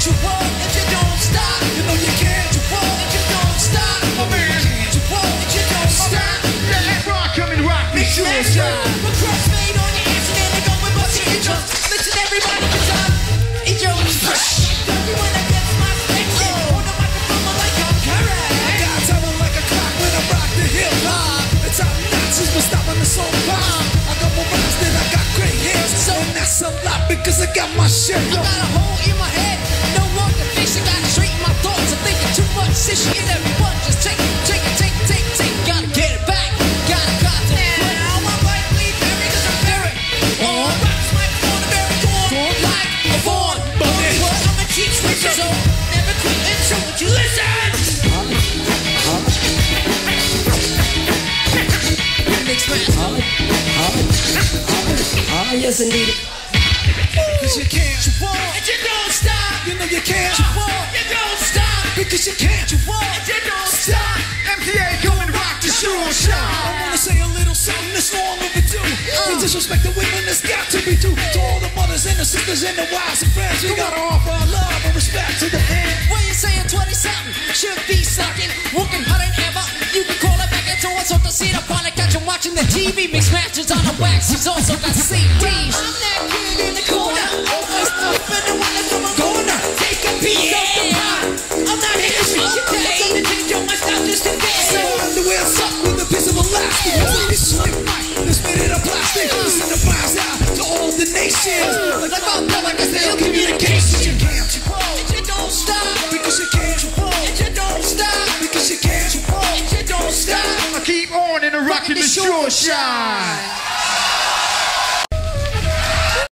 You won't if you don't stop. You know you can't. You won't if you don't stop. My man. You won't if you don't stop. Let rock come and rock the sure shot. Put crossfade on your ass and then they go with busting your drums. Listen everybody, cause I'm in your everyone that gets my section. On the microphone like I'm correct. I got time like a clock when I rock the hip hop. The top notches will stop on the soul bomb. I got more rhymes than I got gray hairs. So that's a lot because I got my shit. I got a hole in my head, no longer fish. I gotta straighten my thoughts. I'm thinking too much. Shit, and everyone just take. Gotta get it back. Gotta cut the now my life leads every cause I'm very on. Rocks like on a very corn. Like a fawn. But what? I'ma keep switching so never quit until you listen. Yes, indeed. Because you can't, you won't, and you don't stop. You know you can't, you won't, you don't stop. Because you can't, you won't, and you don't stop. MTA come and rock the sure shot. I wanna say a little something that's long overdue. We disrespect the women, it's got to be due. To all the mothers and the sisters and the wives and friends, we gotta offer our love and respect to the end. What you saying, 20-something? Should be sucking, working harder than ever. You can call it back into us, so to see the product that you're watching the TV. Mix matches on the wax, he's also got CDs. I'm that kid in the corner, always up in the one that's from a corner. Take a piece of the pie. I'm not here to see you today. I'm to change your mind, stop this today. So underwear suck with a piece of elastic. This is like Mike, this made it of plastic. This in the fires out to all the nations. Like I'm like I say, communication. You can't, you won't, and you don't stop. Because you can't, you won't, and you don't stop. Because you can't, you won't, and you don't stop. I keep on and rocking the sure shot.